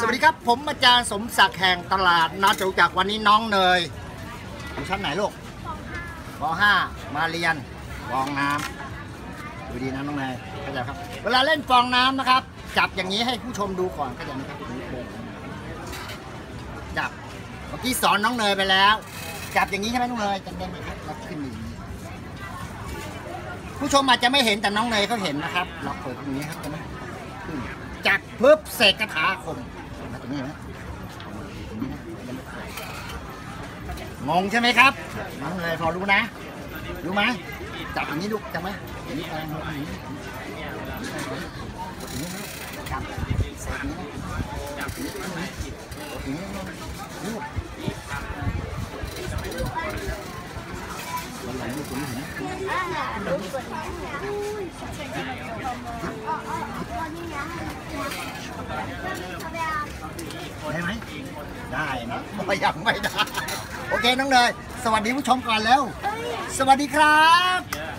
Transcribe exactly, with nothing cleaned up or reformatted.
สวัสดีครับผมอาจารย์สมศักดิ์แห่งตลาดนัดจตุจักรวันนี้น้องเนยอยู่ชั้นไหนลูกป .ห้า มาเรียนฟองน้ำดูดีนะน้องเนยเข้าใจครับเวลาเล่นฟองน้ำนะครับจับอย่างนี้ให้ผู้ชมดูก่อนเข้าใจไหมครับจับเมื่อกี้สอนน้องเนยไปแล้วจับอย่างนี้ใช่ไหมน้องเนยจำได้ไหมครับเราขึ้นอย่างนี้ผู้ชมอาจจะไม่เห็นแต่น้องเนยเขาเห็นนะครับเราเปิดตรงนี้ครับใช่ไหมจับปุ๊บเสกคาถาคมตรงนี้นะงงใช่ไหมครับน้องเนยพอรู้นะรู้ไหมจับอย่างนี้ดูจับไหมอย่างนี้แรงอย่างนี้อย่างนี้จับเสกนี้จับอย่างนี้อย่างนี้ลูกวันไหนลูกคนนี้เห็นไหมได้ไหมได้นะไม่ยังไม่ได้โอเคน้องเนยสวัสดีผู้ชมก่อนแล้วสวัสดีครับ